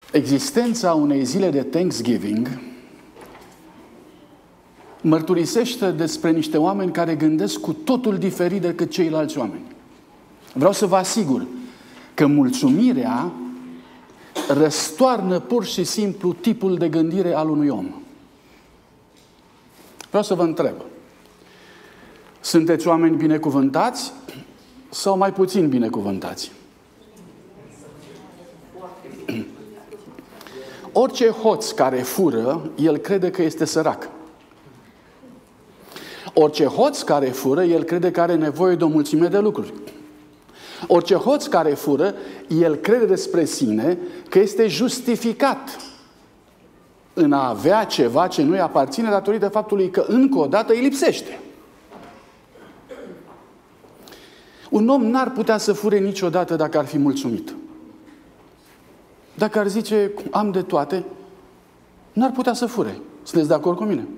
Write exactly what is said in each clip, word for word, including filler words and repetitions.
Existența unei zile de Thanksgiving mărturisește despre niște oameni care gândesc cu totul diferit decât ceilalți oameni. Vreau să vă asigur că mulțumirea răstoarnă pur și simplu tipul de gândire al unui om. Vreau să vă întreb. Sunteți oameni binecuvântați sau mai puțin binecuvântați? Orice hoț care fură, el crede că este sărac. Orice hoț care fură, el crede că are nevoie de o mulțime de lucruri. Orice hoț care fură, el crede despre sine că este justificat în a avea ceva ce nu-i aparține datorită faptului că încă o dată îi lipsește. Un om n-ar putea să fure niciodată dacă ar fi mulțumit. Dacă ar zice, am de toate, n-ar putea să fure. Sunteți de acord cu mine?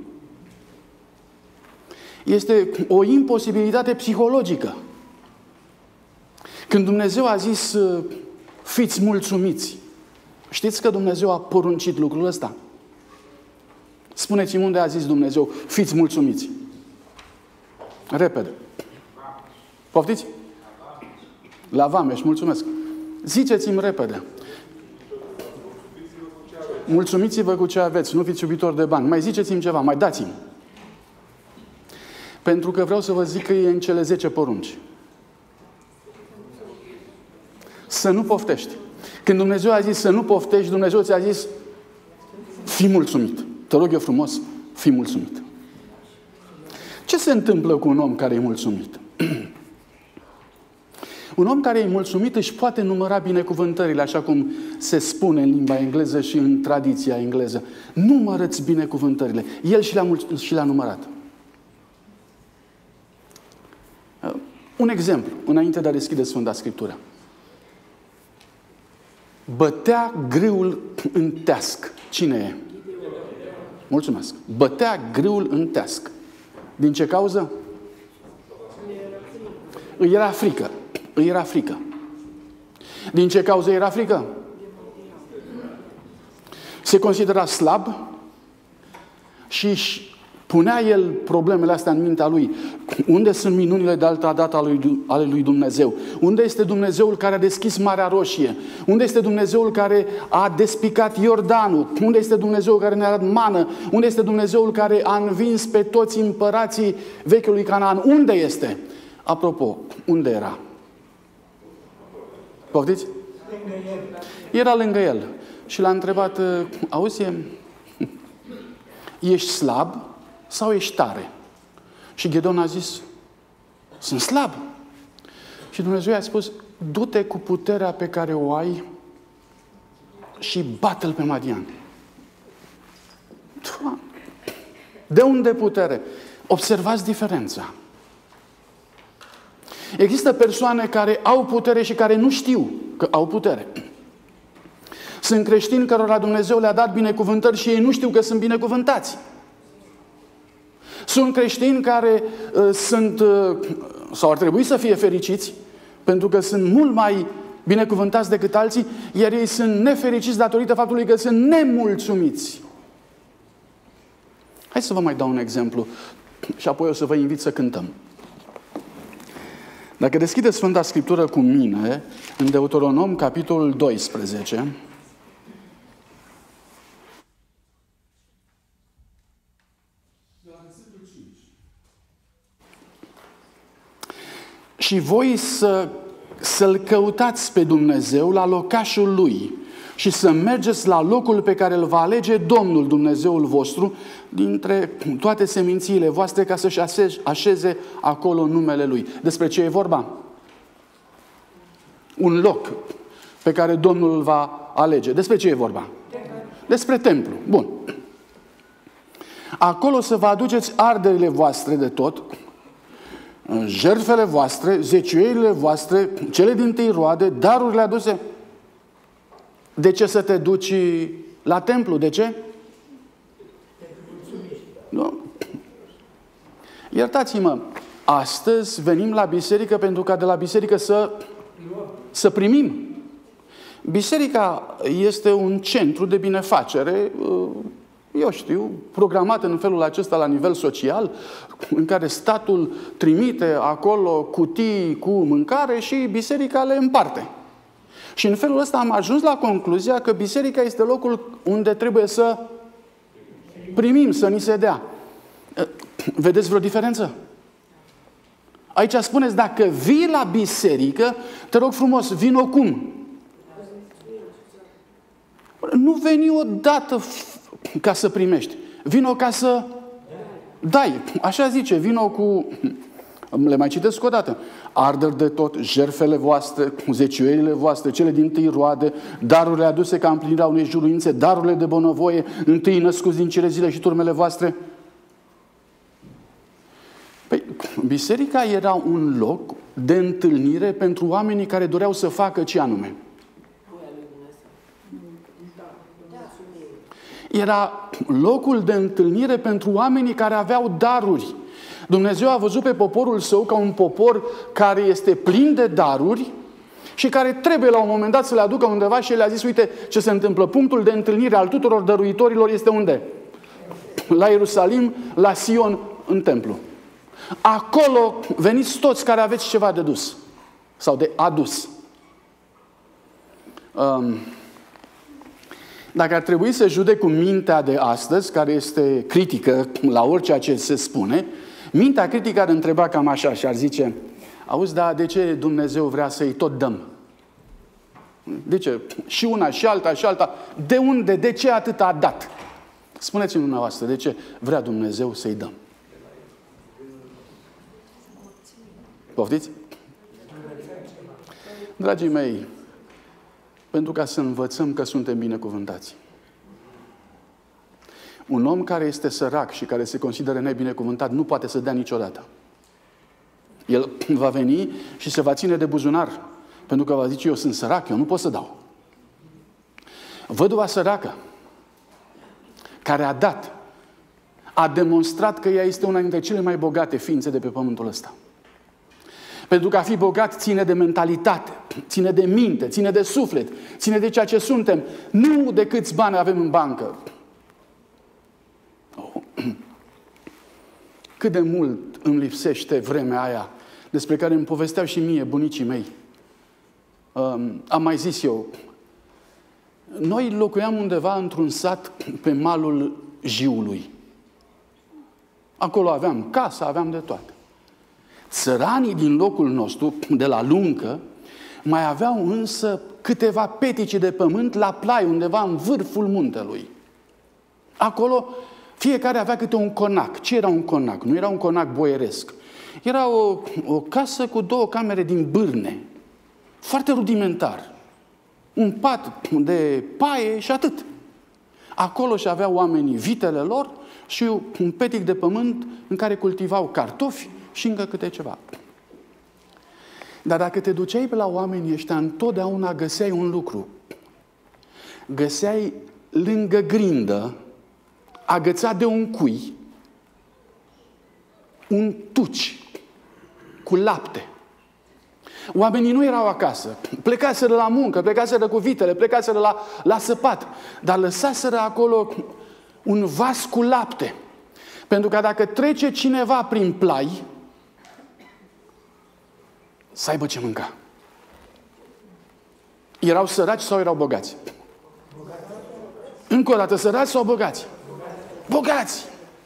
Este o imposibilitate psihologică. Când Dumnezeu a zis, fiți mulțumiți, știți că Dumnezeu a poruncit lucrul ăsta? Spuneți-mi unde a zis Dumnezeu, fiți mulțumiți. Repede. Poftiți? La Vameș, mulțumesc. Ziceți-mi repede. Mulțumiți-vă cu ce aveți, nu fiți iubitori de bani. Mai ziceți-mi ceva, mai dați-mi. Pentru că vreau să vă zic că e în cele zece porunci. Să nu poftești. Când Dumnezeu a zis să nu poftești, Dumnezeu ți-a zis fii mulțumit. Te rog eu frumos, fii mulțumit. Ce se întâmplă cu un om care e mulțumit? Un om care e mulțumit își poate număra binecuvântările, așa cum se spune în limba engleză și în tradiția engleză. Numără-ți binecuvântările. El și le-a, mulț- și le-a numărat. Un exemplu, înainte de a deschide Sfânta Scriptură. Bătea grâul în teasc. Cine e? Mulțumesc. Bătea grâul în teasc. Din ce cauză? Îi era frică. Îi era frică. Din ce cauză era frică? Se considera slab și punea el problemele astea în mintea lui. Unde sunt minunile de alta dată ale lui Dumnezeu? Unde este Dumnezeul care a deschis Marea Roșie? Unde este Dumnezeul care a despicat Iordanul? Unde este Dumnezeul care ne-a dat mană? Unde este Dumnezeul care a învins pe toți împărații vechiului Canaan? Unde este? Apropo, unde era? Poftiți? Era lângă el. Și l-a întrebat, auzi, ești slab sau ești tare? Și Ghedon a zis, sunt slab. Și Dumnezeu i-a spus, du-te cu puterea pe care o ai și bate-l pe Madian. De unde putere? Observați diferența. Există persoane care au putere și care nu știu că au putere. Sunt creștini cărora Dumnezeu le-a dat binecuvântări și ei nu știu că sunt binecuvântați. Sunt creștini care uh, sunt, uh, sau ar trebui să fie fericiți, pentru că sunt mult mai binecuvântați decât alții, iar ei sunt nefericiți datorită faptului că sunt nemulțumiți. Hai să vă mai dau un exemplu și apoi o să vă invit să cântăm. Dacă deschideți Sfânta Scriptură cu mine, în Deuteronom, capitolul doisprezece, și voi să, să-L căutați pe Dumnezeu la locașul Lui și să mergeți la locul pe care îl va alege Domnul Dumnezeul vostru dintre toate semințiile voastre ca să-și așeze acolo numele Lui. Despre ce e vorba? Un loc pe care Domnul îl va alege. Despre ce e vorba? Despre templu. Bun. Acolo să vă aduceți arderile voastre de tot, jertfele voastre, zeciuielile voastre, cele dintâi roade, darurile aduse. De ce să te duci la templu? De ce? Nu? Iertați-mă, astăzi venim la biserică pentru ca de la biserică să, să primim. Biserica este un centru de binefacere, eu știu, programat în felul acesta la nivel social, în care statul trimite acolo cutii cu mâncare și biserica le împarte. Și în felul ăsta am ajuns la concluzia că biserica este locul unde trebuie să primim, să ni se dea. Vedeți vreo diferență? Aici spuneți, dacă vii la biserică, te rog frumos, vino cum? Nu veni odată ca să primești. Vino ca să dai. Așa zice, vino cu... Le mai citesc o dată. Arderi de tot, jertfele voastre, zeciuielile voastre, cele din tâi roade, darurile aduse ca împlinirea unei juruințe, darurile de bunăvoie, întâi născuți din cerezile și turmele voastre. Păi, biserica era un loc de întâlnire pentru oamenii care doreau să facă ce anume? Era locul de întâlnire pentru oamenii care aveau daruri. Dumnezeu a văzut pe poporul său ca un popor care este plin de daruri și care trebuie la un moment dat să le aducă undeva și le-a zis, uite ce se întâmplă. Punctul de întâlnire al tuturor dăruitorilor este unde? La Ierusalim, la Sion, în templu. Acolo veniți toți care aveți ceva de dus sau de adus. Um, Dacă ar trebui să judec cu mintea de astăzi, care este critică la orice ce se spune, mintea critică ar întreba cam așa și ar zice, auzi, dar de ce Dumnezeu vrea să-i tot dăm? De ce? Și una, și alta, și alta. De unde? De ce atât a dat? Spuneți-mi dumneavoastră, de ce vrea Dumnezeu să-i dăm? Poftiți? Dragii mei, pentru ca să învățăm că suntem binecuvântați. Un om care este sărac și care se consideră nebinecuvântat nu poate să dea niciodată. El va veni și se va ține de buzunar, pentru că va zice, eu sunt sărac, eu nu pot să dau. Văduva săracă, care a dat, a demonstrat că ea este una dintre cele mai bogate ființe de pe pământul ăsta. Pentru că a fi bogat ține de mentalitate, ține de minte, ține de suflet, ține de ceea ce suntem, nu de câți bani avem în bancă. Oh. Cât de mult îmi lipsește vremea aia despre care îmi povesteau și mie bunicii mei. Um, am mai zis eu, noi locuiam undeva într-un sat pe malul Jiului. Acolo aveam casă, aveam de toate. Țăranii din locul nostru, de la Luncă, mai aveau însă câteva petici de pământ la plai, undeva în vârful muntelui. Acolo fiecare avea câte un conac. Ce era un conac? Nu era un conac boieresc. Era o, o casă cu două camere din bârne. Foarte rudimentar. Un pat de paie și atât. Acolo și aveau oamenii vitele lor și un petic de pământ în care cultivau cartofi și încă câte ceva. Dar dacă te duceai pe la oamenii ăștia, întotdeauna găseai un lucru. Găseai lângă grindă, agățat de un cui, un tuci cu lapte. Oamenii nu erau acasă. Plecaseră la muncă, plecaseră cu vitele, plecaseră la, la săpat. Dar lăsaseră acolo un vas cu lapte. Pentru că dacă trece cineva prin plai, să aibă ce mânca. Erau săraci sau erau bogați? Bogați. Încă o dată, săraci sau bogați? Bogați. Bogați!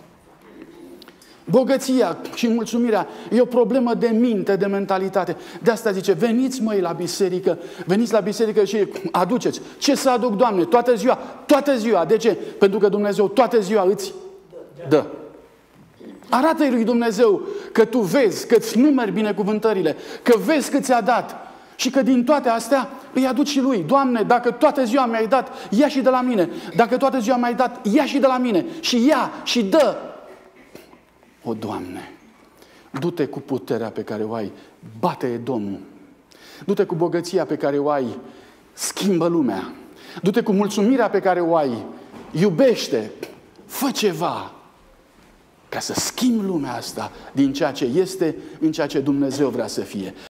Bogăția și mulțumirea e o problemă de minte, de mentalitate. De asta zice, veniți măi la biserică, veniți la biserică și aduceți. Ce să aduc, Doamne? Toată ziua, toată ziua. De ce? Pentru că Dumnezeu toată ziua îți dă. Arată-i lui Dumnezeu că tu vezi, că îți numeri binecuvântările, că vezi că ți-a dat și că din toate astea îi aduci și lui. Doamne, dacă toată ziua mi-ai dat, ia și de la mine. Dacă toată ziua mi-ai dat, ia și de la mine. Și ia și dă. O, Doamne, du-te cu puterea pe care o ai, bate Domnul. Du-te cu bogăția pe care o ai, schimbă lumea. Du-te cu mulțumirea pe care o ai, iubește, fă ceva ca să schimbi lumea asta din ceea ce este în ceea ce Dumnezeu vrea să fie.